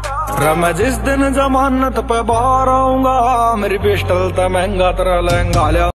मैं जिस दिन जमानत पे बाहर आऊंगा, मेरी पिस्टल तो महंगा तेरा लहंगा लिया।